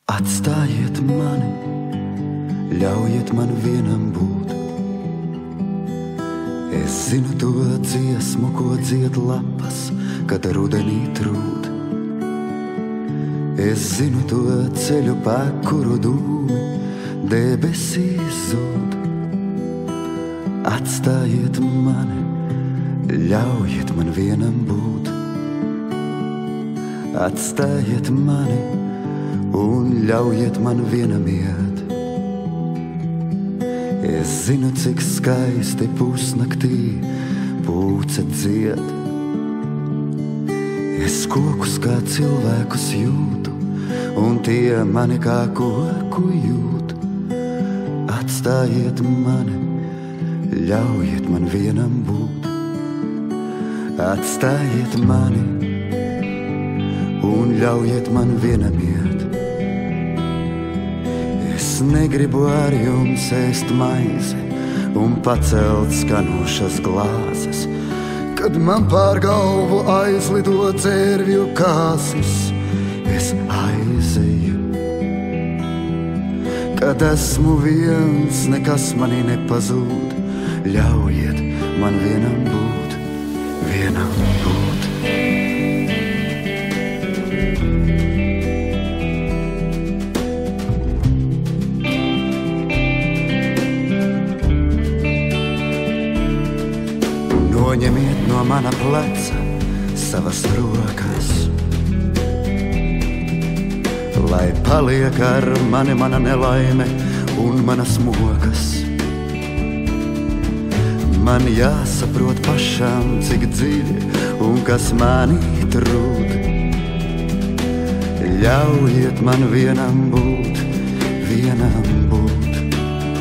Atstājiet mani, ļaujiet man vienam būt. Es zinu to dziesmu, ko dzied lapas, kad rudenī trūd. Es zinu to ceļu, pa kuru dūmi debesīs zūd. Atstājiet mani, ļaujiet man vienam būt. Atstājiet mani un ļaujiet man vienam iet. Es zinu, cik skaisti pusnaktī pūce dzied. Es kokus kā cilvēkus jūtu, un tie mani kā koku jūt. Atstājiet mani, ļaujiet man vienam būt. Atstājiet mani un ļaujiet man vienam iet. Es negribu ar jums ēst maizi un pacelt skanošas glāzes, kad man pār galvu aizlido dzērvju kāsis. Es aizeju, kad esmu viens, nekas manī nepazūd. Ļaujiet man vienam būt, vienam būt. Noņemiet no mana pleca savas rokas, lai paliek ar mani mana nelaime un manas mokas. Man jāsaprot pašam, cik dziļi un kas manī trūd. Ļaujiet man vienam būt, vienam būt.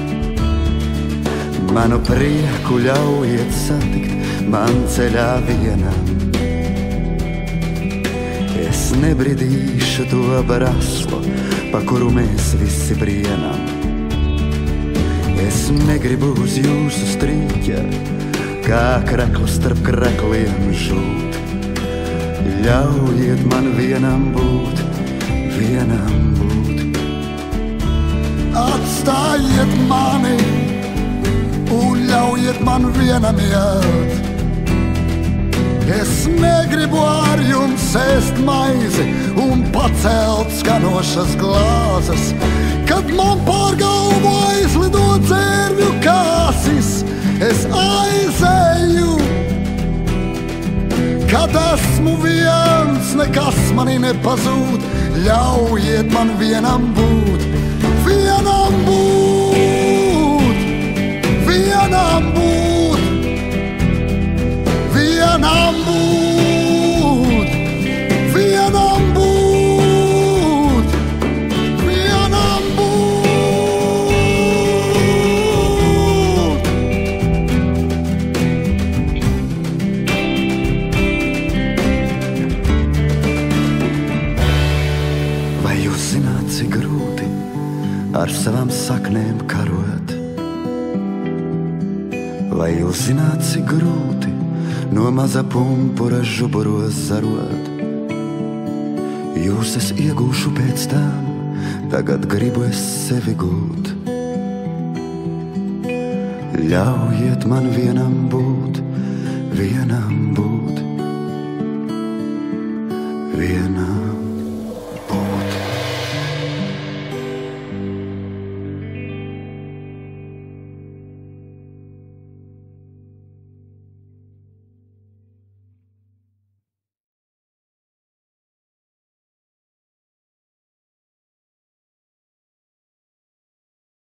Manu prieku ļaujiet satikt man ceļā vienam. Es nebridīšu to braslu, pa kuru mēs visi brienam. Es negribu uz jūsu strīķa, kā kreklu starp krekliem žūt. Ļaujiet man vienam būt, vienam būt. Atstājiet mani un ļaujiet man vienam iet. Es negribu ar jums ēst maizi un pacelt skanošas glāzes, kad man pār galvu aizlido dzērvju kāsis. Es aizeju, kad esmu viens, nekas manī nepazūd. Ļaujiet man vienam būt, vienam būt, vienam būt, vienam būt, vienam būt. Cik grūti ar savām saknēm karot? Vai jūs zināt, cik grūti no maza pumpura žuburos zarot? Jūs es iegūšu pēc tam, tagad gribu es sevi gūt. Ļaujiet man vienam būt, vienam būt.